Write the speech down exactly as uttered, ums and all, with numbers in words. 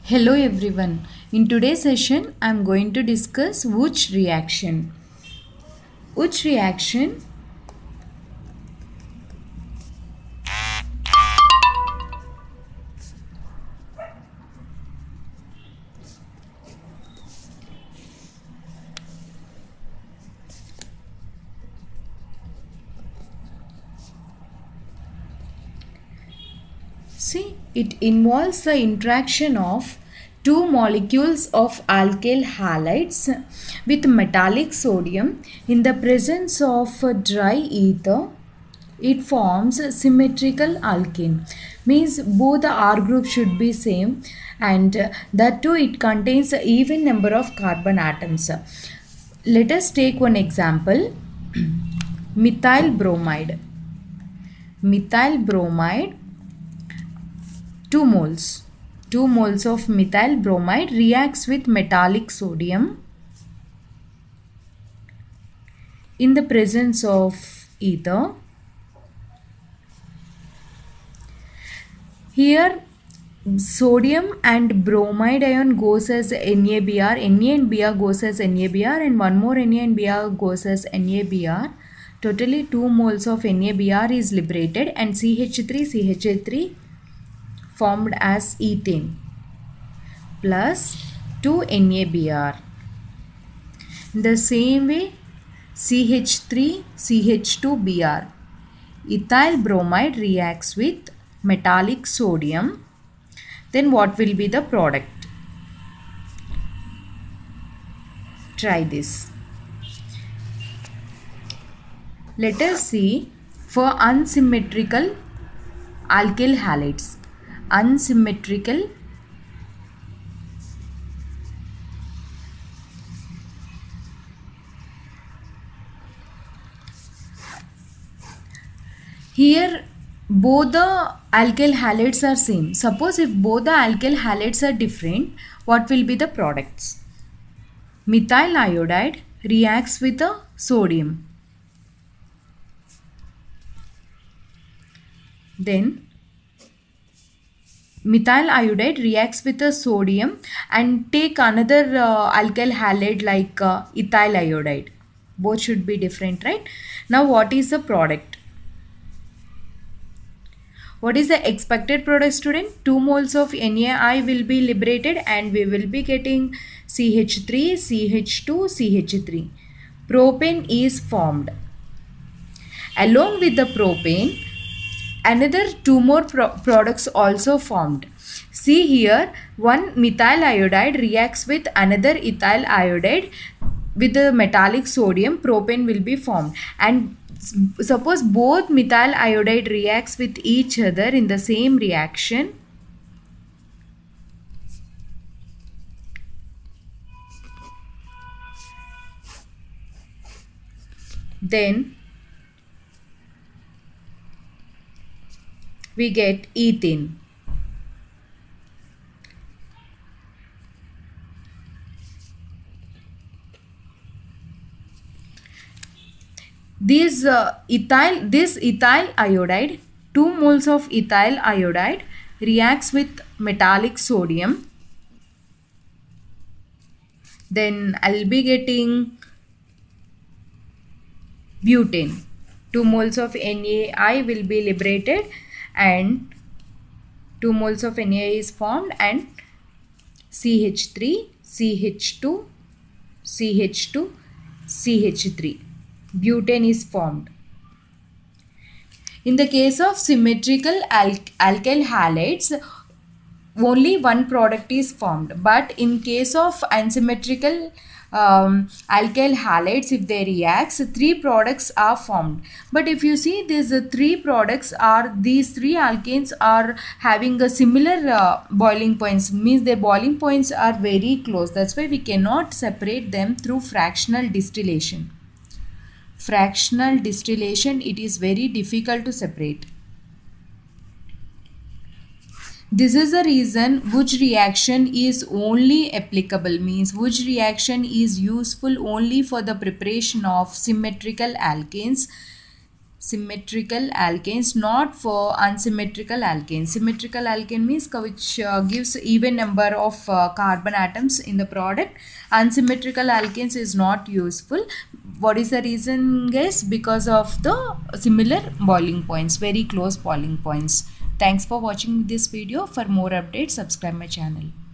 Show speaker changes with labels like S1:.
S1: Hello everyone. In today's session, I am going to discuss Wunsch reaction. Wunsch reaction See, it involves the interaction of two molecules of alkyl halides with metallic sodium in the presence of a dry ether. It forms a symmetrical alkene. Means both the R group should be same, and uh, that too it contains an even number of carbon atoms. Let us take one example. Methyl bromide. Methyl bromide two moles. two moles of methyl bromide reacts with metallic sodium in the presence of ether. Here sodium and bromide ion goes as N A B R, Na and Br goes as N A B R, and one more Na and Br goes as N A B R. Totally two moles of N A B R is liberated and C H three C H three formed as ethane plus two N A B R. In the same way, C H three C H two B R. Ethyl bromide reacts with metallic sodium. Then what will be the product? Try this. Let us see for unsymmetrical alkyl halides. Unsymmetrical here both the alkyl halides are same. Suppose if both the alkyl halides are different, what will be the products? Methyl iodide reacts with the sodium. Then methyl iodide reacts with the sodium and take another uh, alkyl halide like uh, ethyl iodide. Both should be different, right? Now what is the product? What is the expected product, student? two moles of NaI will be liberated and we will be getting C H three, C H two, C H three. Propane is formed. Along with the propane, another two more pro products also formed. See here, one methyl iodide reacts with another ethyl iodide with the metallic sodium. Propane will be formed, and suppose both methyl iodide reacts with each other in the same reaction. Then we get ethane. This uh, ethyl, this ethyl iodide, two moles of ethyl iodide reacts with metallic sodium. Then I'll be getting butane. two moles of NaI will be liberated and two moles of Na is formed and C H three, C H two, C H two, C H three. Butane is formed. In the case of symmetrical al alkyl halides, only one product is formed. But in case of unsymmetrical um, alkyl halides, if they react, three products are formed. But if you see, these uh, three products are, these three alkanes are having a similar uh, boiling points, means their boiling points are very close. That's why we cannot separate them through fractional distillation. Fractional distillation, it is very difficult to separate. This is the reason Wunsch reaction is only applicable, means Wunsch reaction is useful only for the preparation of symmetrical alkanes. symmetrical alkanes, not for unsymmetrical alkanes. Symmetrical alkane means which uh, gives even number of uh, carbon atoms in the product. Unsymmetrical alkanes is not useful. What is the reason, guys? Because of the similar boiling points, very close boiling points. Thanks for watching this video. For more updates, subscribe my channel.